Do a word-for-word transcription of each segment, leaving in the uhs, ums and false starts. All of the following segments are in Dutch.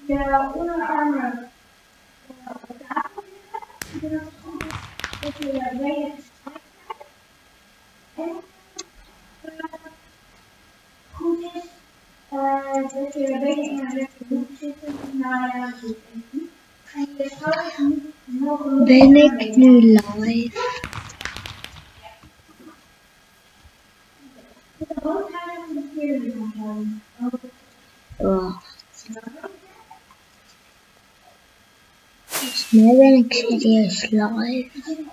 de onderarmen op tafel leggen. Dat het goed is dat je je benen gestrekt hebt. En goed is uh, dat je je benen in een rechterhoek zitten naar je voeten. En je schouders niet mogen. Ben ik nu live? De hoofd gaat op de verkeerde kant houden. Wacht. Nu ben ik serieus live.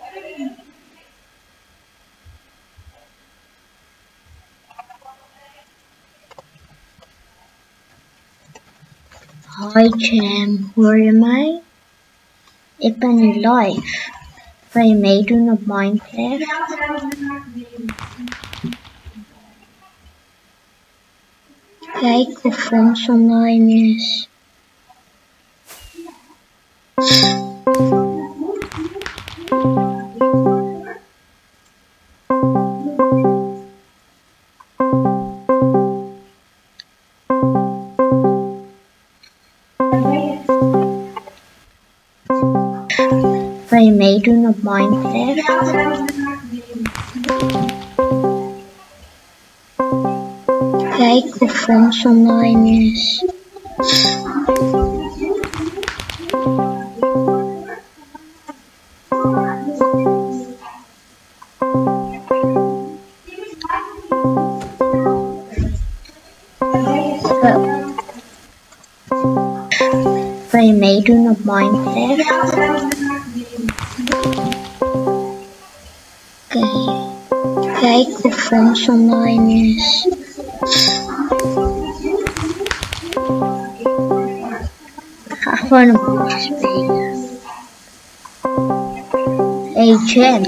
Hi Jam, hoor je mij? Ik ben nu live. Wil je meedoen op Minecraft? Kijk of Fons online is. Wil je meedoen op Minecraft? Kijk of Fons online is. Wil je meedoen op Minecraft? Oké. Kijk of Fons online is. Ik ga gewoon een boekje spelen. Hey Jam.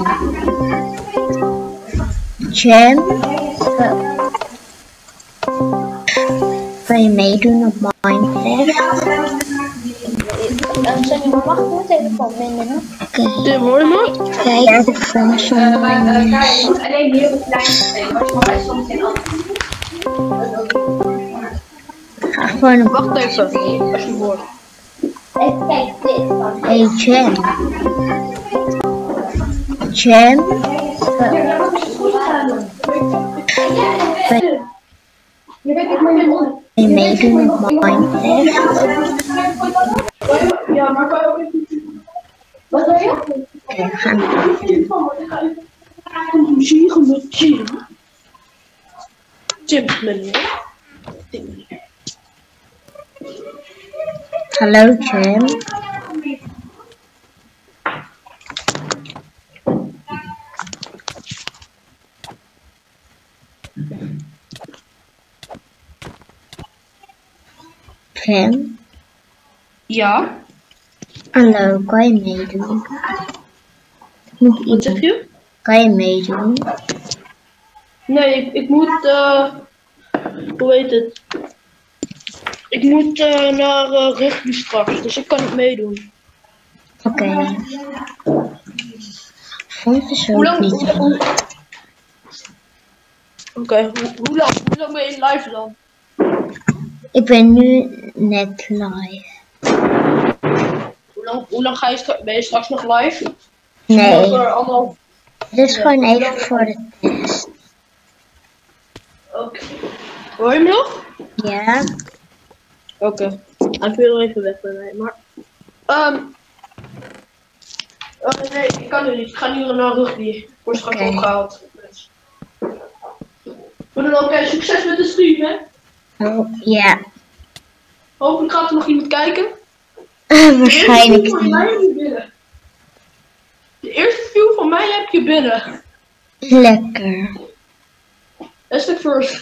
Jam. Wil je meedoen op Minecraft? Sorry, maar mag ik mijn telefoon binnen? Oké. Okay. Hoor je me? Kijk of Fons online is. Alleen heel klein spelen, maar je mag hij soms in andere. Ik ga gewoon een Wacht boekje even, spelen. als je hoort. Kijk, dit dan. Hey Jam. Jam. Wil je meedoen op Minecraft? Ja, maar kan je ook niet. Wat wil je? Oké, we gaan. Muziek met Jim. Jim meneer. Hallo Jam. Jam. Ja? Hallo, kan je meedoen? Moet Wat zeg je? Kan je meedoen? Nee, ik, ik moet, uh, hoe heet het? Ik moet uh, naar uh, rugby straks, dus ik kan niet meedoen. Oké. Okay. Fons is Hoe ook lang? niet. Oké, okay, hoe, hoe, lang, hoe lang ben je live dan? Ik ben nu net live. Hoe lang, hoe lang ga je straks, ben je straks nog live? Nee, Over anderhalf. dit is gewoon even voor de test. Oké. Okay. Hoor je me nog? Ja? Oké. Okay. Hij viel er even weg bij mij, maar... Um, oh, nee, ik kan nu niet. Ik ga nu naar rugby. Ik word straks Okay. opgehaald. Dus. Maar dan oké, okay, succes met de stream, hè? Oh, ja. Hopelijk gaat er nog iemand kijken. Waarschijnlijk De eerste view van niet. mij heb je binnen. De eerste view van mij heb je binnen. Lekker. That's the first.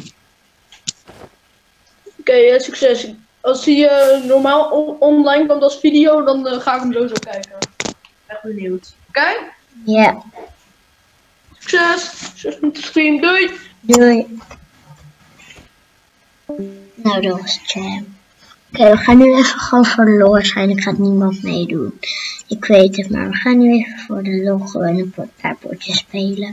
Oké, okay, uh, succes. Als hij uh, normaal on online komt als video, dan uh, ga ik hem sowieso kijken. Echt benieuwd. Oké? Okay? Ja. Succes! Succes met de stream. Doei! Doei. Nou, dat was Jam. Oké, okay, we gaan nu even gewoon voor de lol. Waarschijnlijk gaat niemand meedoen. Ik weet het, maar we gaan nu even voor de lol gewoon een paar potjes spelen.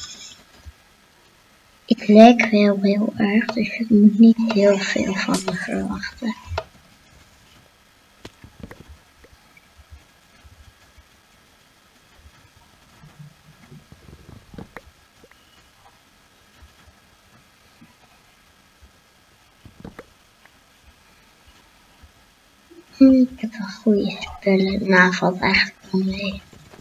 Ik lijk wel heel erg, dus je moet niet heel veel van me verwachten. Hm, ik heb wel goede spullen. Nou, valt eigenlijk wel mee.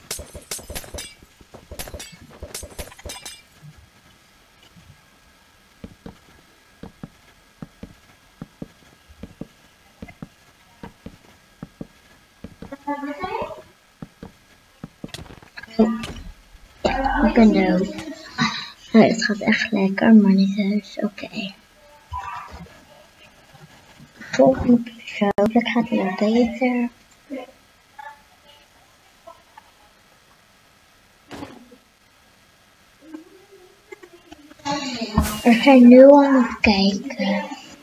Ik ben dood. Nou, het gaat echt lekker, maar niet heus. Oké. Okay. Volgende persoon, dat gaat weer beter. We zijn nu aan het kijken.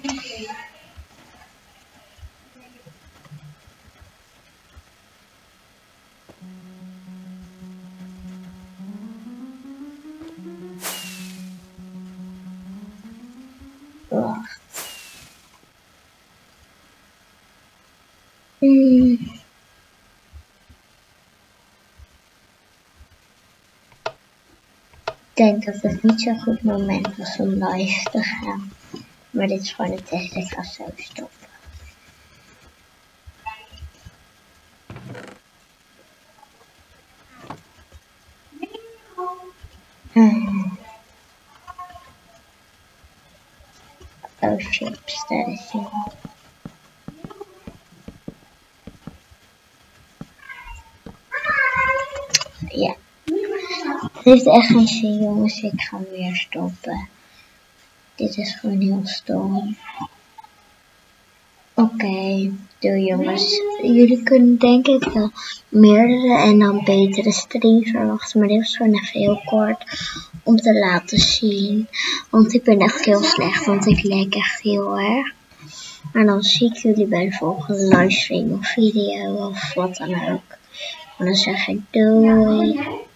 Wacht. Hmm. Ik denk dat het niet zo'n goed moment was om live te gaan. Maar dit is gewoon een test, ik ga zo stoppen. Hmm. Oh chips, dat is het. Ja. Het heeft echt geen zin, jongens. Ik ga weer stoppen. Dit is gewoon heel stom. Oké, okay, doei jongens. Jullie kunnen denk ik wel meerdere en dan betere streams verwachten. Maar dit was gewoon even heel kort om te laten zien. Want ik ben echt heel slecht, want ik lijk echt heel erg. Maar dan zie ik jullie bij de volgende livestream of video of wat dan ook. En dan zeg ik doei.